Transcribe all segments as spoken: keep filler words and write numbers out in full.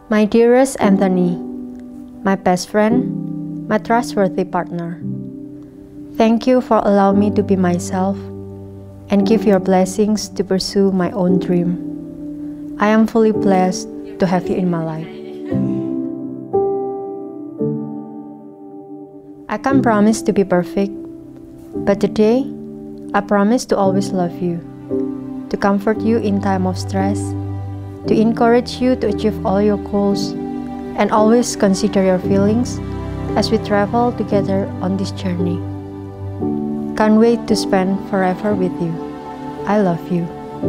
My dearest Anthony, my best friend, my trustworthy partner, thank you for allowing me to be myself and give your blessings to pursue my own dream. I am fully blessed to have you in my life. I can't promise to be perfect, but today, I promise to always love you, to comfort you in time of stress, to encourage you to achieve all your goals, and always consider your feelings as we travel together on this journey. Can't wait to spend forever with you. I love you.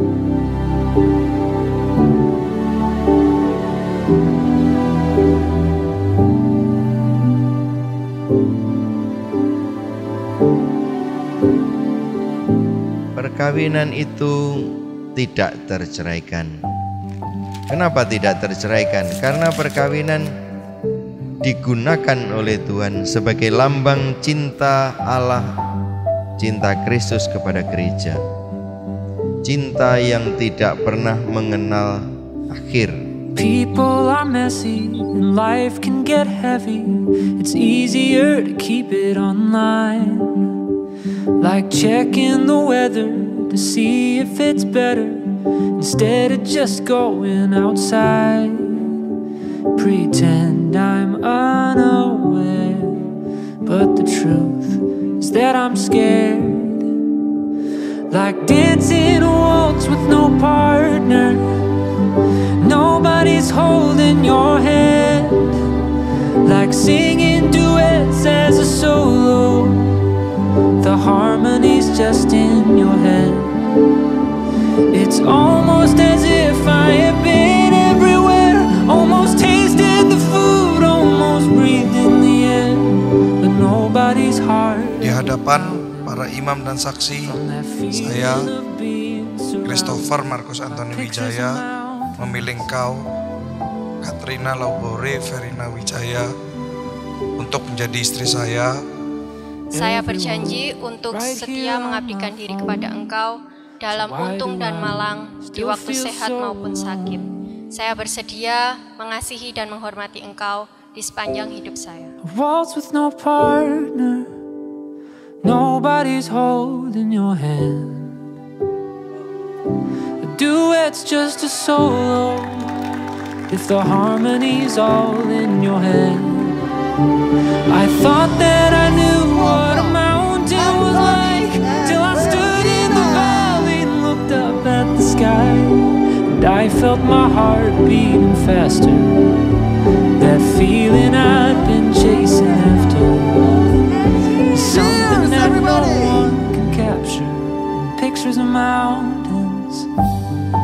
Perkawinan itu tidak terceraikan. Kenapa tidak terceraikan? Karena perkawinan digunakan oleh Tuhan sebagai lambang cinta Allah, cinta Kristus kepada gereja. Cinta yang tidak pernah mengenal akhir. People are messy and life can get heavy. It's easier to keep it online, like checking the weather to see if it's better, instead of just going outside. Pretend I'm unaware, but the truth is that I'm scared. Like dancing a waltz with no partner, nobody's holding your hand. Like singing duets as a solo, the harmony's just in your head. It's almost as if I have been everywhere, almost tasted the food, almost breathed in the air, but nobody's heart. Di hadapan para imam dan saksi, saya, Christopher Markus Anthony Wijaya, memilih engkau, Katrina Laubore Verina Wijaya, untuk menjadi istri saya. Saya berjanji untuk setia mengabdikan diri kepada engkau dalam untung dan malang, di waktu sehat maupun sakit. Saya bersedia mengasihi dan menghormati engkau di sepanjang hidup saya. Waltz with no partner, nobody's holding your hand. A duet's just a solo, if the harmony's all in your head. I thought that I knew what a mountain was like, till I stood in the valley and looked up at the sky, and I felt my heart beating faster, that feeling I'd been chasing after, something that no one can capture in pictures of mountains.